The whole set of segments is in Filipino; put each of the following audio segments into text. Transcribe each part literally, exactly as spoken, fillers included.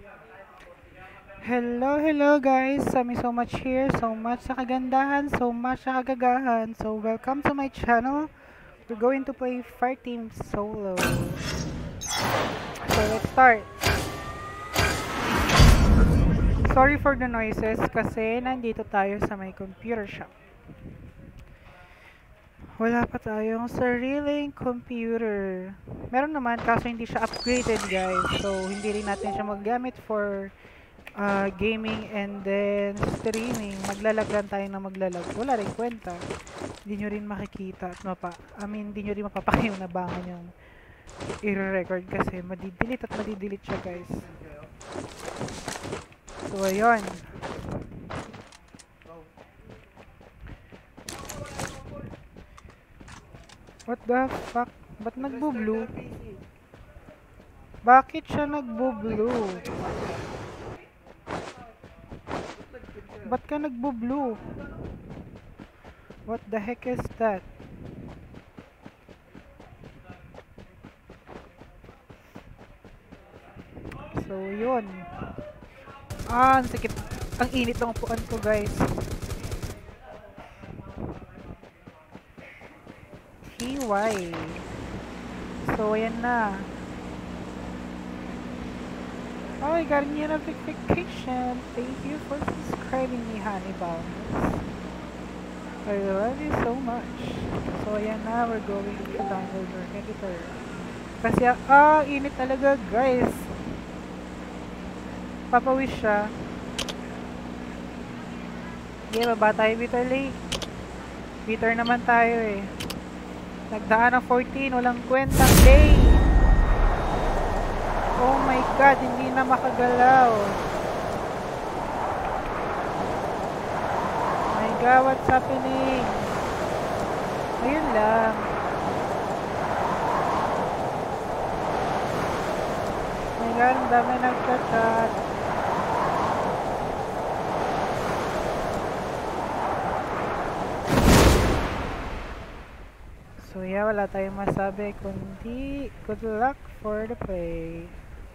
Hello, hello guys. Sami so much here. So much sa kagandahan, so much sa kagagahan. So welcome to my channel. We're going to play Fireteam Solo. So let's start. Sorry for the noises kasi nandito tayo sa may computer shop. Wala pa tayong sariling computer. Meron naman kaso hindi siya upgraded guys. So hindi rin natin siya magagamit for uh, gaming and then streaming. Maglalag lang tayo na maglalag. Wala rin kwenta. Hindi nyo rin makikita at mapa, I mean, hindi nyo rin mapapakayong nabangan yung i-record kasi madidelete at madidelete siya guys. So ayun. What the fuck? Ba't nagbo-blue? Bakit siya nagbo-blue? Ba't ka nagbo-blue? What the heck is that? So, yun. Ah, ang sakit. Ang init ng upuan ko, guys. T Y. So, ayan na. Oh, I got a new notification. Thank you for subscribing me, honey buns. I love you so much. So, ayan na. We're going to download our editor. Kasi, ah, init talaga, guys. Papawis siya. Okay, baba tayo, Bitter Lake. Bitter naman tayo eh. Nagdaan ng fourteen, walang kwentang day. Oh my god, hindi na makagalaw. My god, what's happening? Ayun lang. My god, ang dami nagchat-chat. So yeah, wala tayong masabi kundi good luck for the play.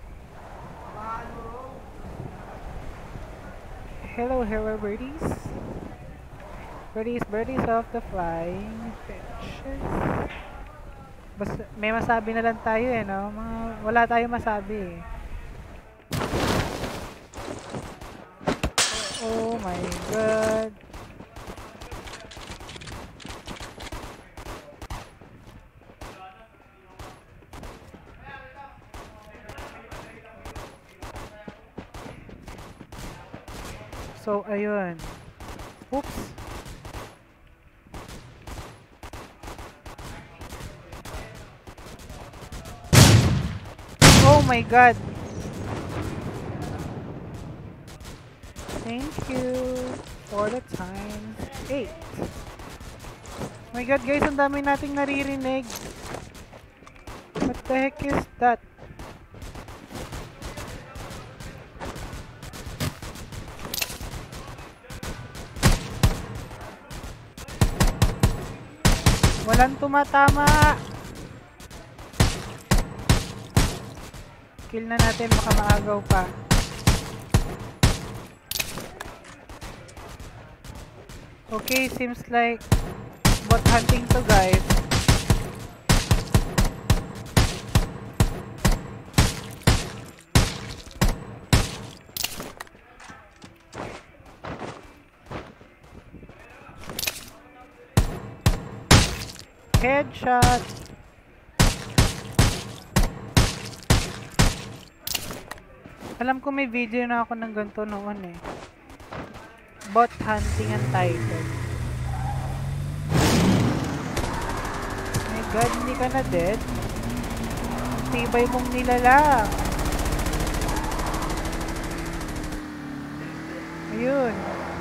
Hello, hello birdies. Birdies, birdies of the flying fishes. Basta, may masabi na lang tayo eh, no? Mga, wala tayong masabi eh. Oh my god. So, ayun. Oops. Oh my god. Thank you for the time. eight. Oh my god guys, ang dami nating naririnig. What the heck is that? Walang tumatama. Kill na natin, baka maagaw pa. Okay, seems like bot hunting to guys. Headshot. Alam ko may video na ako ng ganito noon eh. Bot hunting ang title. My god, hindi ka na dead. Tibay mong nilalang. Ayun.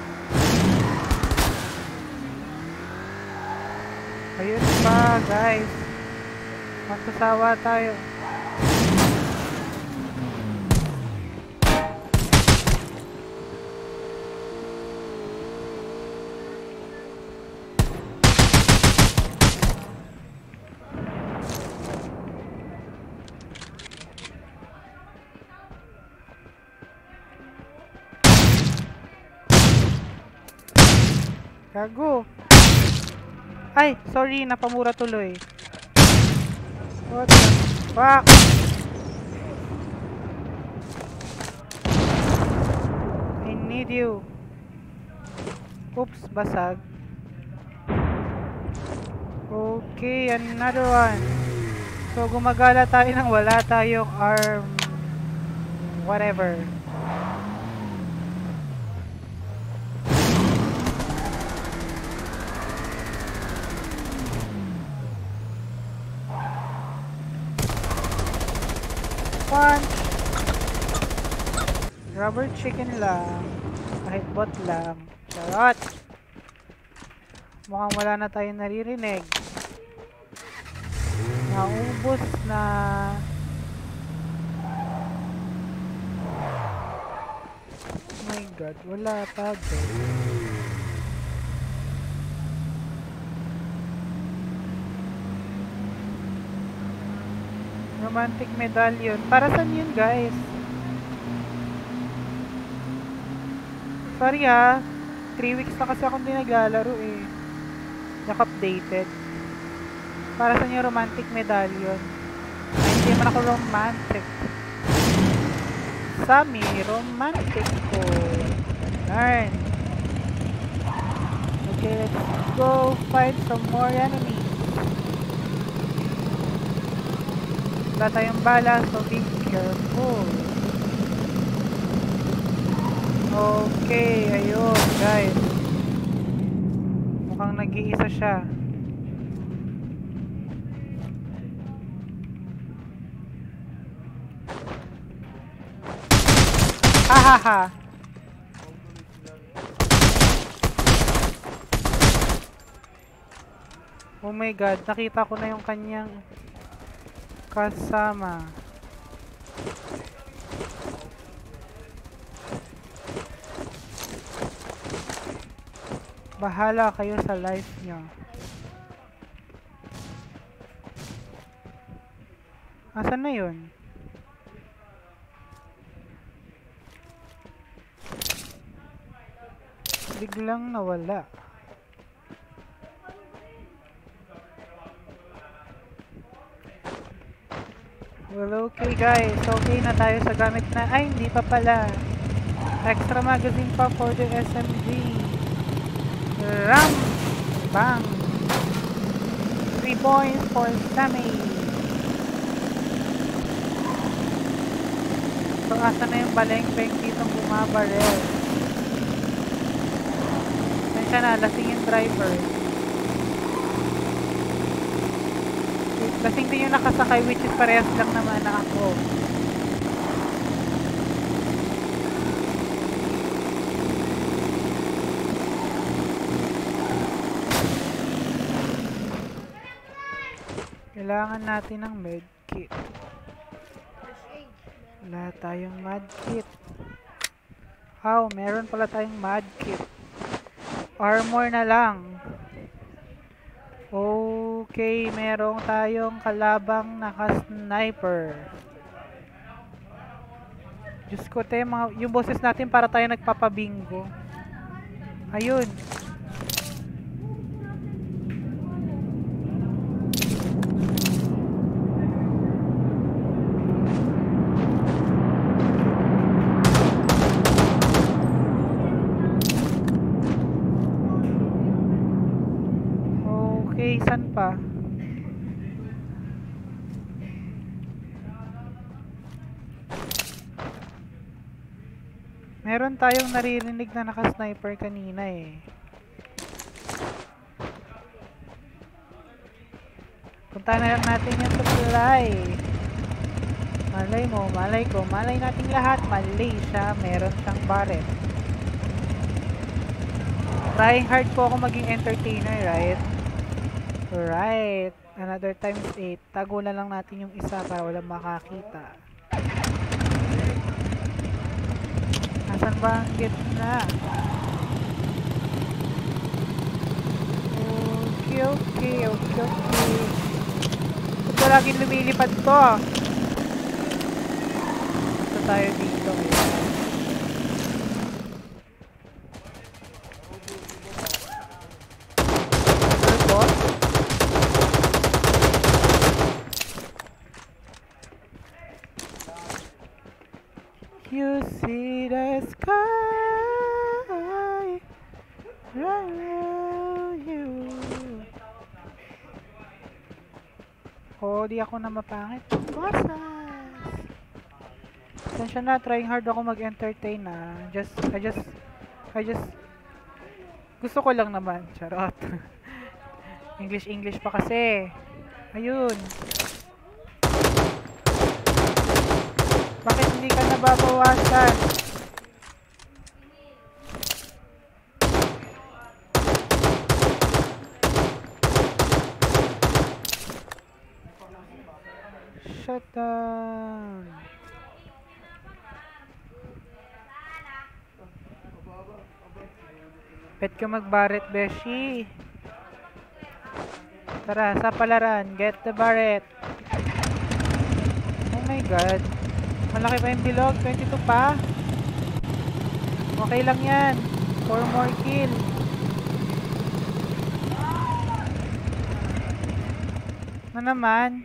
Ayun pa guys. Magkasawa tayo. Gago. Ay, sorry, napamura tuloy. What the fuck? I need you. Oops, basag. Okay, another one. So, gumagala tayo nang wala tayong arm. Whatever. Punch! Rubber chicken lang. Kahit bot lang. Charot! Mukhang wala na tayong naririnig. Naubos na. Oh my god, wala pa doon. Romantic medallion. Para saan yun, guys? Sorry ha. three weeks na kasi akong di naglalaro eh. Naka-updated. Para saan yung romantic medallion? Ay, hindi man ako romantic. Sami, romantic ko. Darn. Okay, let's go find some more enemies. Wala tayong bala, so be careful. Okay, ayun guys. Mukhang nag-iisa siya. Hahaha. Oh my god, nakita ko na yung kanyang kasama. Bahala kayo sa life nyo. Asan na yun? Biglang nawala. Well, okay guys. Okay na tayo sa gamit na. Ay, hindi pa pala. Extra magazine pa for the S M G. Ram! Bang! three points for Sammy. So, asa na yung baleng-beng dito bumabarel? Saan siya na? Lasing yung driver. Lasing din yung nakasakay, which is parehas lang naman na ako. Kailangan natin ng medkit. Wala tayong medkit. Oh, meron pala tayong medkit. Armor na lang. Okay, meron tayong kalabang naka-sniper. Diyos ko, te, mga, yung boses natin para tayo nagpapabingo. Ayun. Okay, saan pa? Meron tayong naririnig na naka-sniper kanina eh. Punta na lang natin yung supply. Malay mo, malay ko, malay natin lahat. Malay siya, meron siyang barret. Trying hard po ako maging entertainer, right? Right. Another times eight. Tago na lang natin yung isa para walang makakita. Asan ba ang gitna? Okay, okay, okay, okay. Ito laging lumilipad to. Ito tayo dito. You see the sky right around you. Oh, di ako na mapangit. Bosses! Sensya na, trying hard ako mag-entertain na. Just, I just, I just, gusto ko lang naman. Charot. English, English pa kasi. Ayun. Bakit hindi ka nababawasan? Shut down. Bet ka mag-Barret, Beshi. Tara, sa palaran. Get the Barret. Oh my god. Malaki pa yung bilog. twenty-two pa. Okay lang yan. four more kill. Na naman.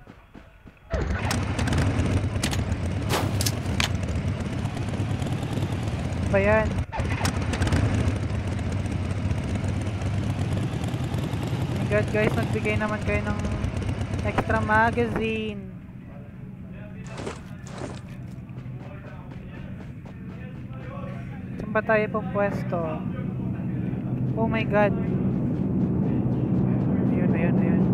Ba yan? Oh my god guys, nagbigay naman kayo ng extra magazine. Saan ba tayo pong pwesto? Oh my god. Ayun, ayun, ayun.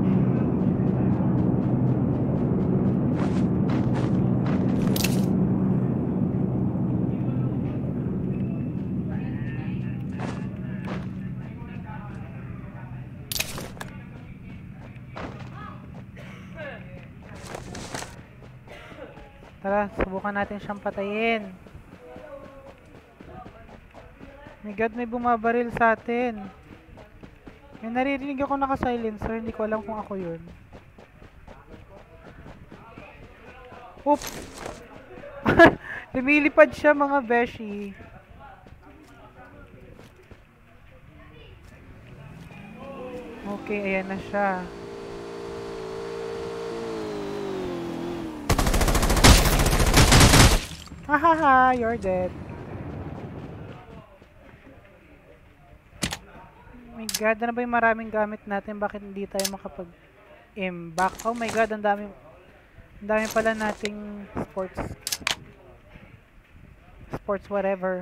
Tara, subukan natin siyang patayin. My god, may bumabaril sa atin. May naririnig ako naka-silencer, hindi ko alam kung ako yun. Oops! Lumilipad siya mga beshi. Okay, ayan na siya. Hahaha, you're dead. Oh my god, ano ba yung maraming gamit natin? Bakit hindi tayo makapag-imbak? Oh my god, ang dami, ang dami pala nating sports. Sports whatever.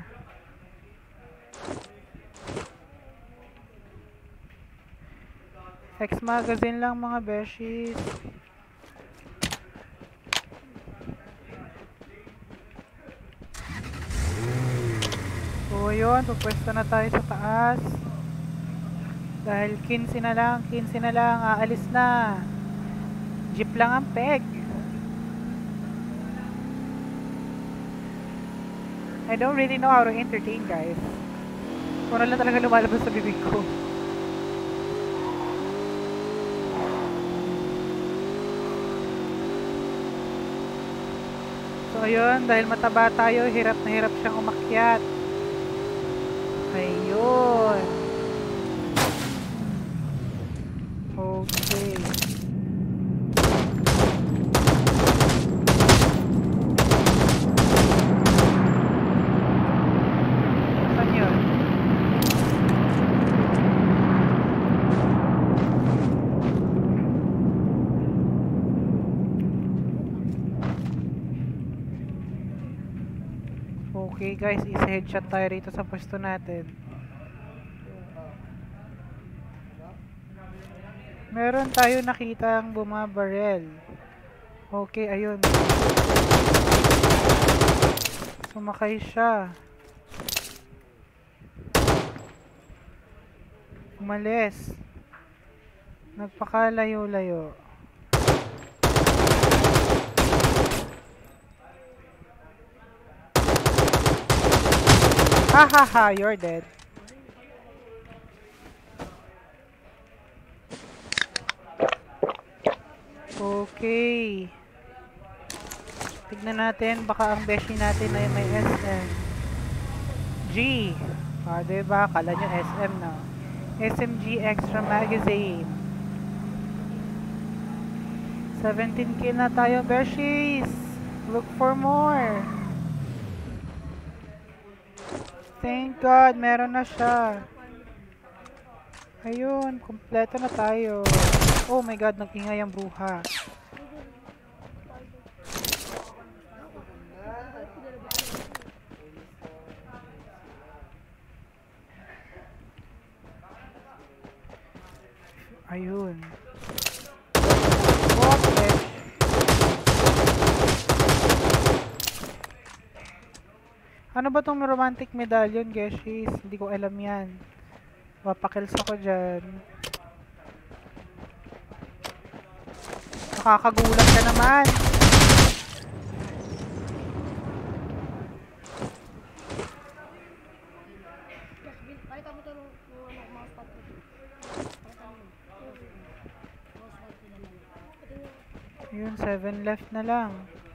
X magazine lang mga beshies. So yun, pupwesto na tayo sa taas. Dahil quince na lang, quince na lang, aalis na. Jeep lang ang peg. I don't really know how to entertain guys. Kung lang talaga lumalabas sa bibig ko. So ayun, dahil mataba tayo, hirap na hirap siyang umakyat. Ayun. Okay. Saan yun? Okay guys, isa-headshot tayo rito sa pwesto natin. Meron tayo nakitang bumabarel. Okay, ayun. Sumakay siya. Umalis. Nagpakalayo-layo. Hahaha, you're dead. Okay. Tignan natin, baka ang beshi natin ay may S M G. Ah, diba? Kala nyo S M na. S M G Extra Magazine. seventeen kill na tayo, beshies. Look for more. Thank God, meron na siya. Ayun, kompleto na tayo. Oh my God, nag-ingay ang bruha. Ayun. Okay. Ano ba tong romantic medallion, Geshies? Hindi ko alam yan. Papakils ako dyan. Nakakagulat ka naman. Ayun, seven left na lang.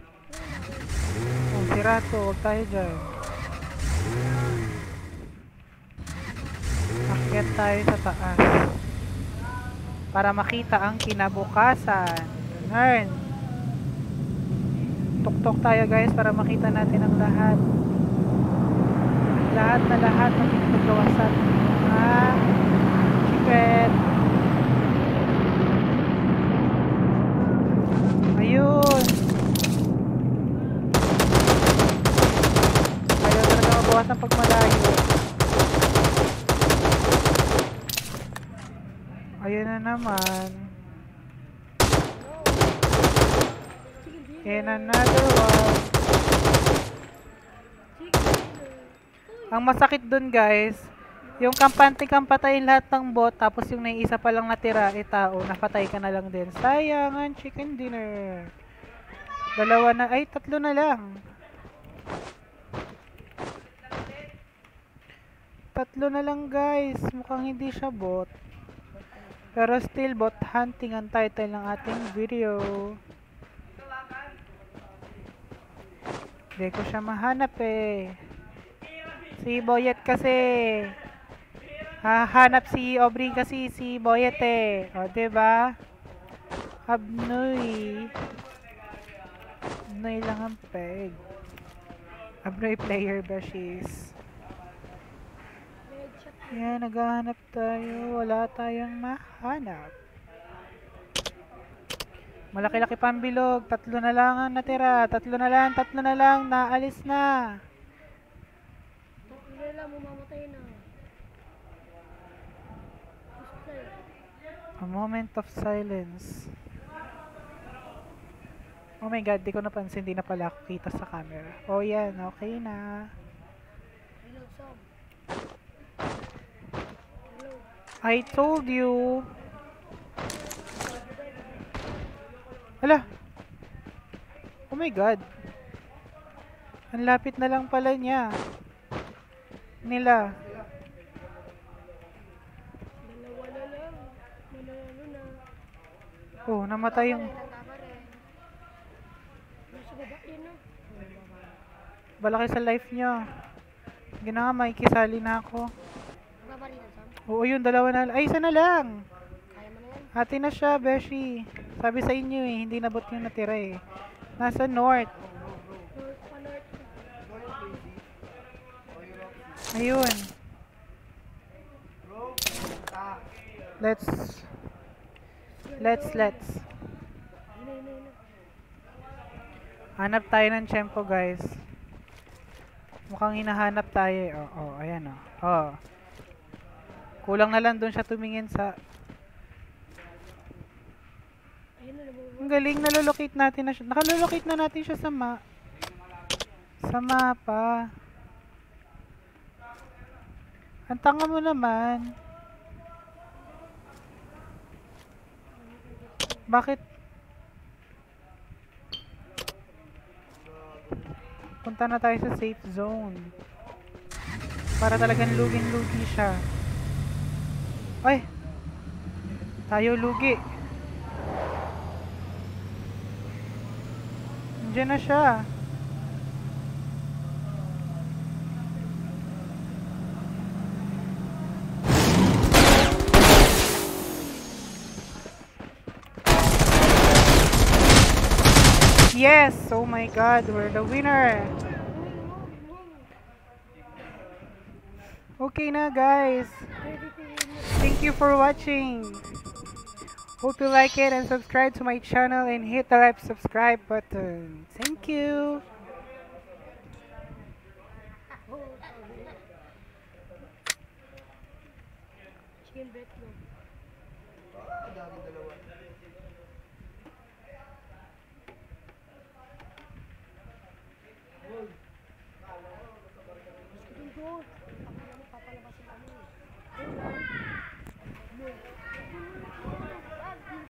Oh, sira to. Huwag tayo dyan. Akyat tayo sa taas. Para makita ang kinabukasan. Ganun. Tuktok tayo guys para makita natin ang lahat. Lahat na lahat ng pinagkawasan. Ah, secret. Ayun. Ayaw talaga mabawasan pag malayo. Ayun na naman. And another one. Ang masakit dun guys, yung kampante kang patayin lahat ng bot, tapos yung naiisa pa lang natira, eh tao, napatay ka na lang din. Sayang ang chicken dinner. Dalawa na, ay tatlo na lang. Tatlo na lang guys, mukhang hindi siya bot. Pero still bot hunting ang title ng ating video. Hindi ko siya mahanap eh. Si Boyet kasi. Hahanap si Aubrey kasi si Boyet eh. O, diba? Abnoy. Abnoy lang ang peg. Abnoy player ba she's? Yan, naghahanap tayo. Wala tayong mahanap. Malaki-laki pambilog. Tatlo na lang ang natira. Tatlo na lang, tatlo na lang. Naalis na. Tatlo na lang, mamamatay na. A moment of silence. Oh my God, di ko napansin. Di na pala ako kita sa camera. Oh yan, okay na. Hello, Sob. I told you. Hala. Oh my God. Ang lapit na lang pala niya. Nila. Dalawa na lang. Manalo na. Oh, namatay yung... Nasa baba din na. Balaki sa life niyo. Sige na nga, makikisali na ako. Babarinan, Sob. Oo, yun, dalawa na lang. Ay, isa na lang. Kaya mo na yan. Ate na siya, Beshi. Sabi sa inyo eh, hindi nabot yung natira eh. Nasa north. North pa, north pa. Ayun. Let's... Let's, let's. Hina, hina, hina. Hanap tayo ng tiyempo, guys. Mukhang hinahanap tayo eh. Oo, oh, oh, ayan oh. Oh. Kulang na lang doon siya tumingin sa... Ayun na, nabubuhay. Ang galing, nalolocate natin na siya. Nakalolocate na natin siya sa ma... Sa mapa. Ang tanga mo naman. Bakit? Punta na tayo sa safe zone. Para talagang lugin-lugi siya. Ay! Tayo lugi. Nandiyan na siya. Yes! Oh my God, we're the winner! Okay na guys. Ready to win na. Thank you for watching. Hope you like it and subscribe to my channel and hit the like subscribe button. Thank you.